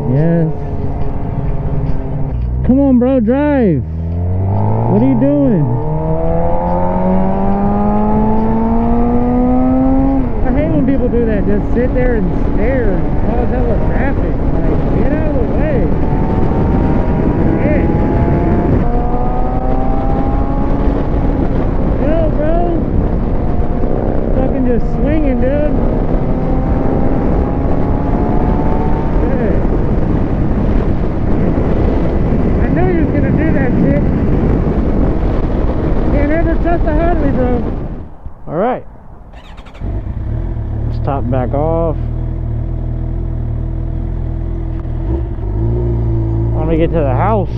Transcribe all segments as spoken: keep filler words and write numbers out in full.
Yes. Come on, bro, drive. What are you doing? I hate when people do that. Just sit there and stare and cause hella traffic. Like, get out of the way. Yeah. Yo, bro. Fucking just swinging, dude. Trust the Harley, bro. All right, let's top back off. When we get to the house,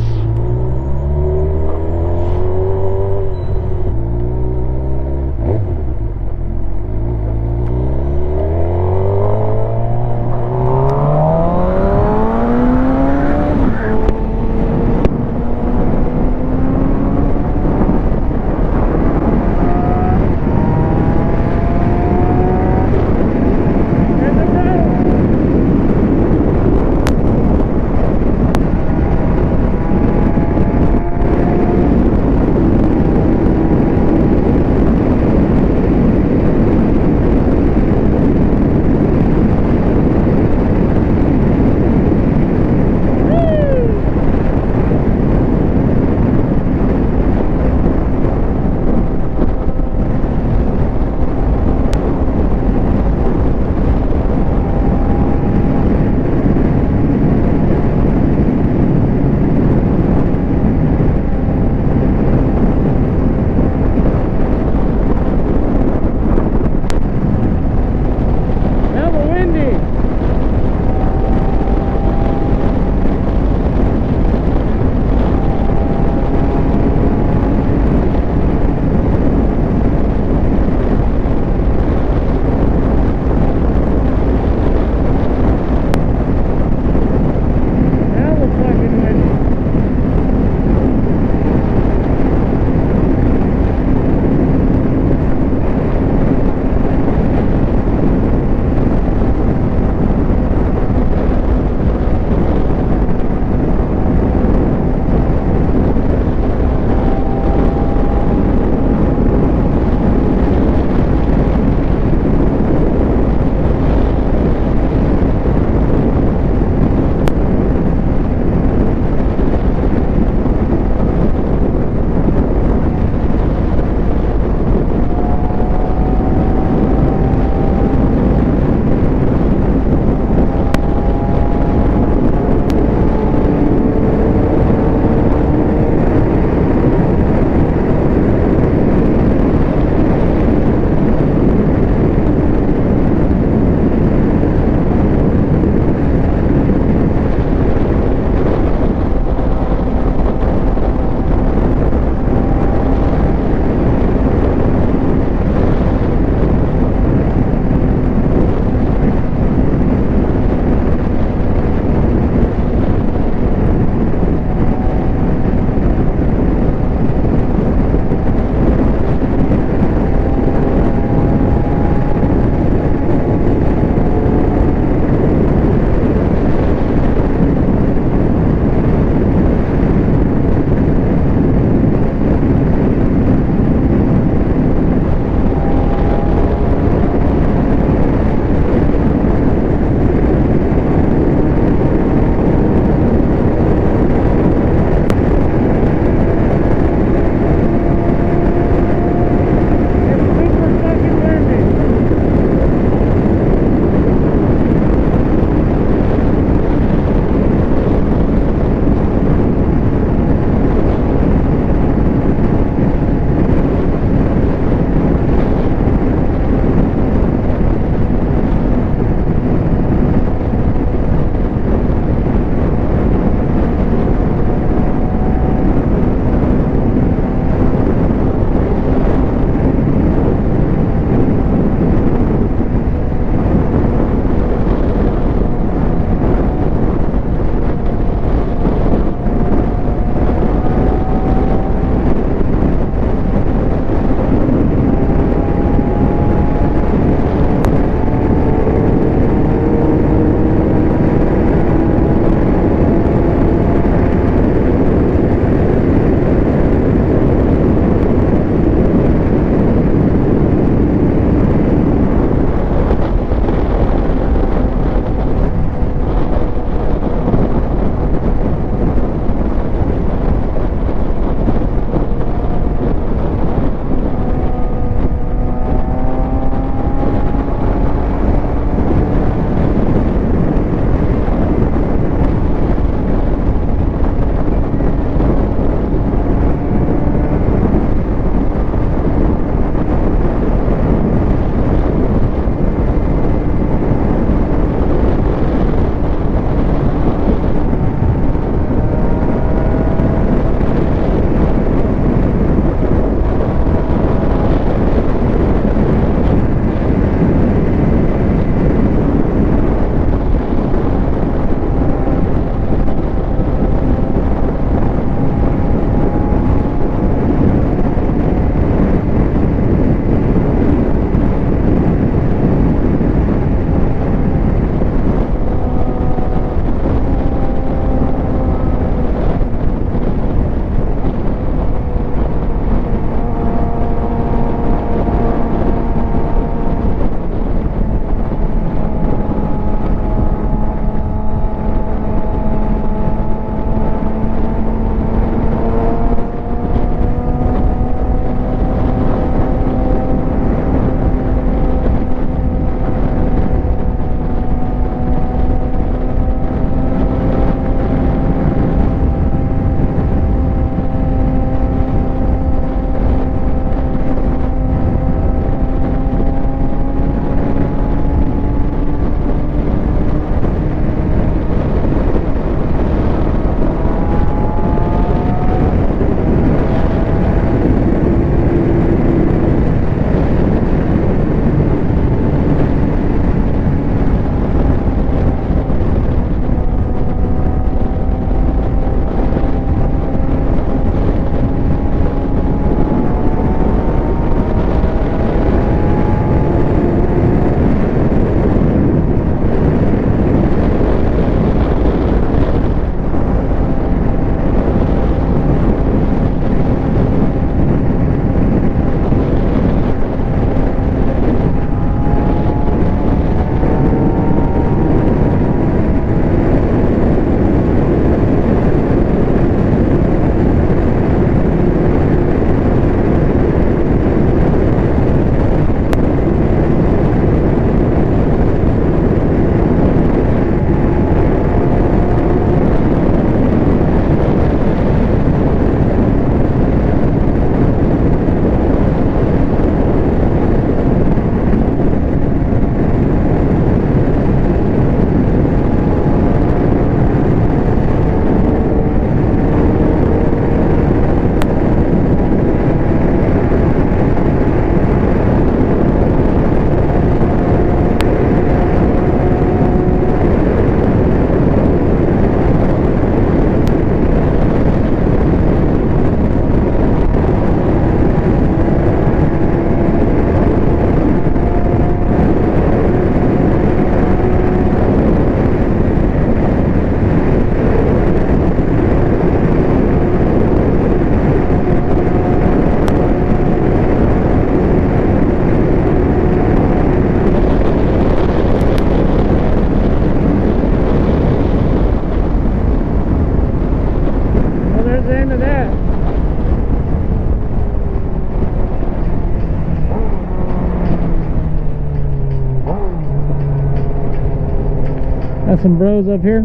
some bros up here.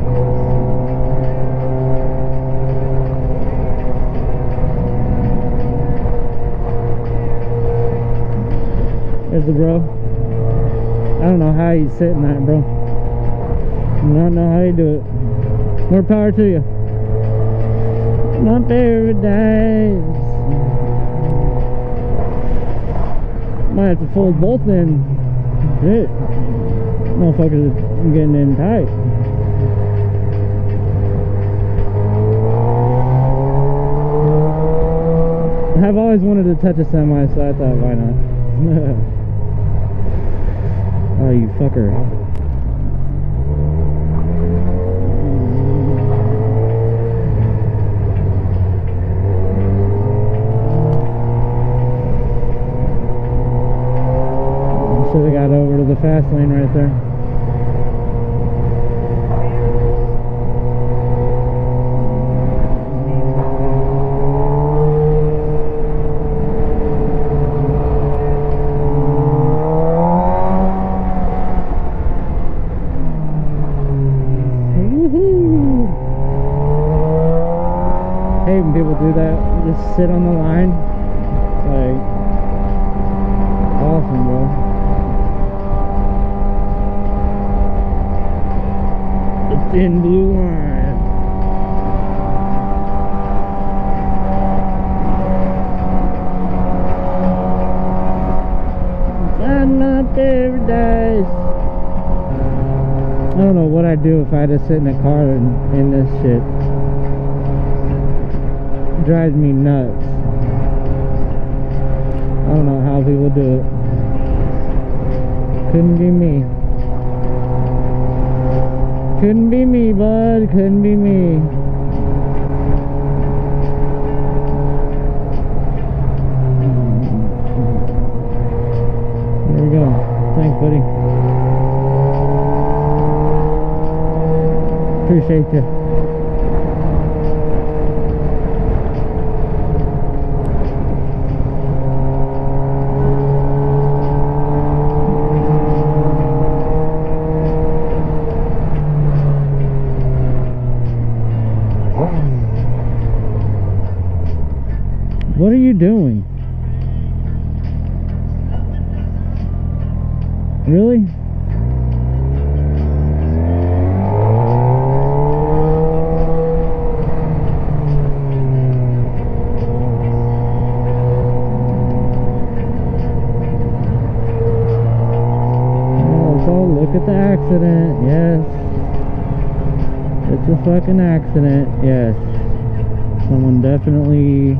There's the bro. I don't know how he's sitting that, bro. I don't know how you do it. More power to you. My paradise. Might have to fold both in. Shit. Motherfuckers are getting in tight. I've always wanted to touch a semi, so I thought, why not? Oh, you fucker. Should have got over to the fast lane right there. I hate when people do that. Just sit on the line. Like, awesome, bro. Thin blue line. Inside my paradise. I don't know what I'd do if I had to sit in a car in, in this shit. It drives me nuts. I don't know how people do it. Couldn't be me. Couldn't be me, bud. Couldn't be me. There we go. Thanks, buddy. Appreciate you. What are you doing? Really? Oh, so look at the accident. Yes. It's a fucking accident. Yes. Someone definitely...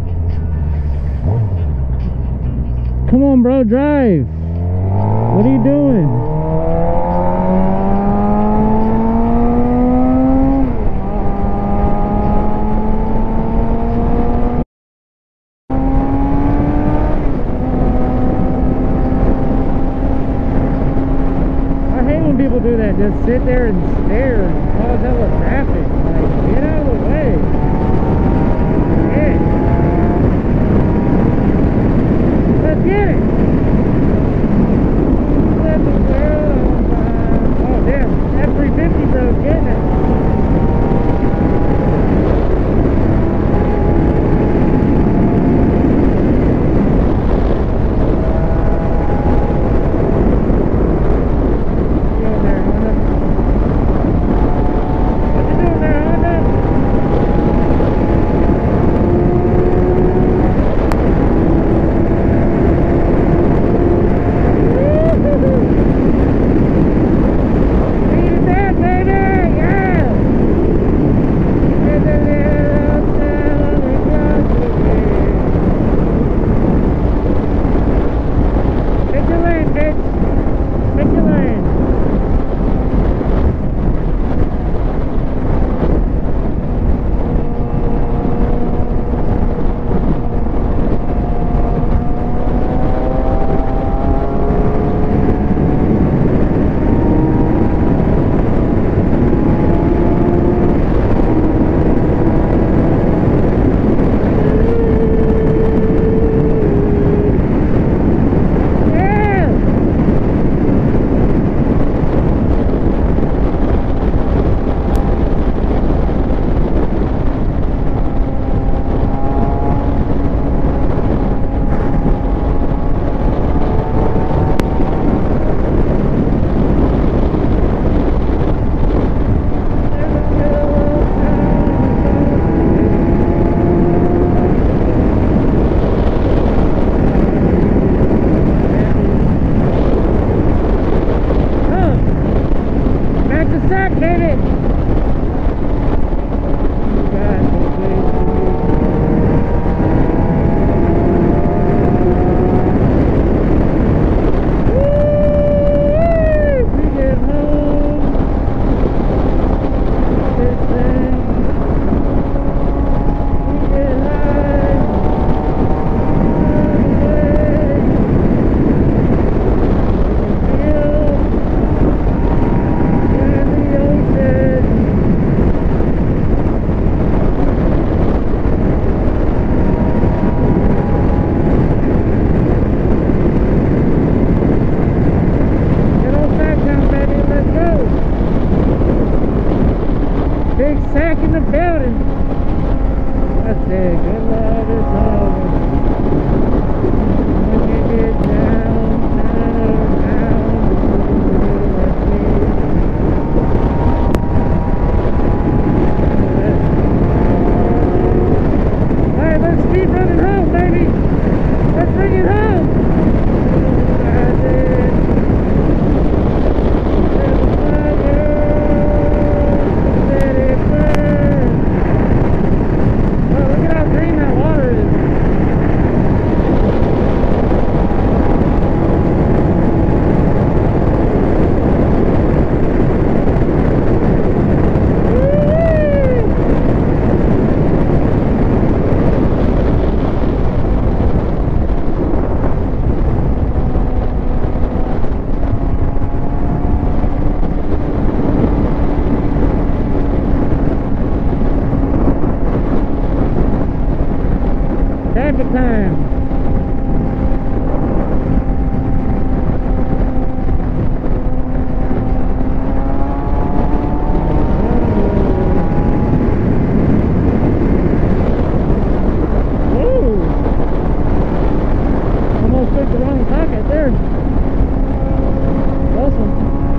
Come on, bro, drive. What are you doing? I hate when people do that. Just sit there and stare and cause hella traffic. Like, get out of the way. Yeah. Let's get it! Let the world on fire. Oh damn, F three fifty bro's getting it. Get in there, Honda. back in the building. I said, good love is over. When you get down, down, down, alright, let's keep running home, baby. Let's bring it home. Time. Woo! Almost took the wrong pocket there. Awesome.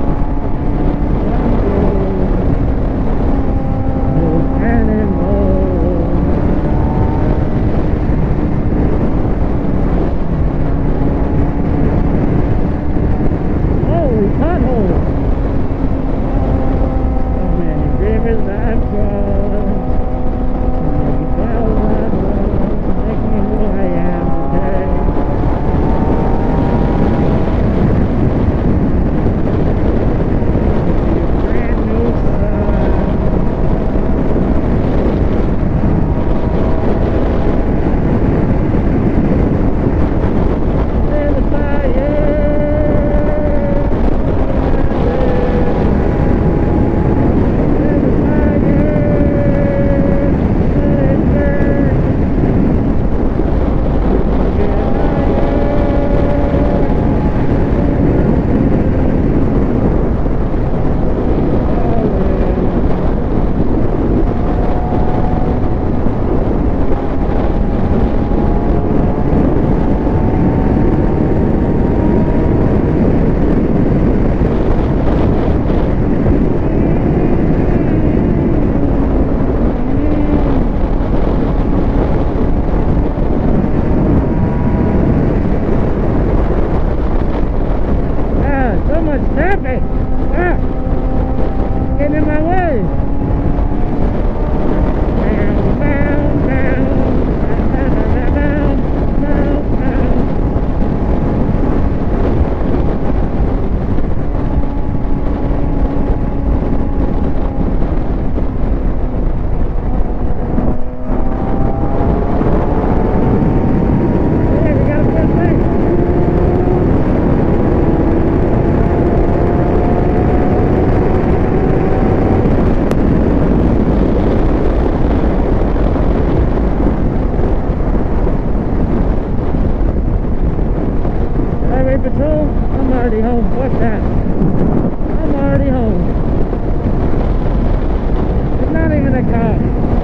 Patrol, I'm already home. What's that? I'm already home. It's not even a cop.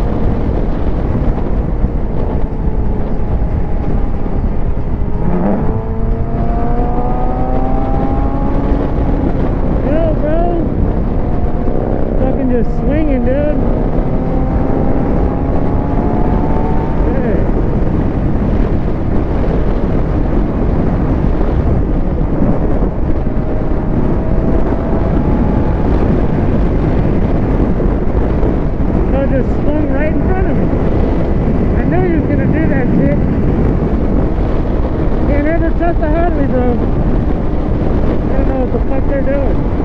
Yo, bro. Fucking just swinging, dude. Trust the Harley, bro. I don't know what the fuck they're doing.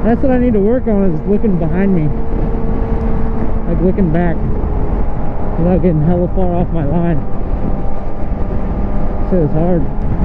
That's what I need to work on, is looking behind me. Like looking back without getting hella far off my line. Shit is hard.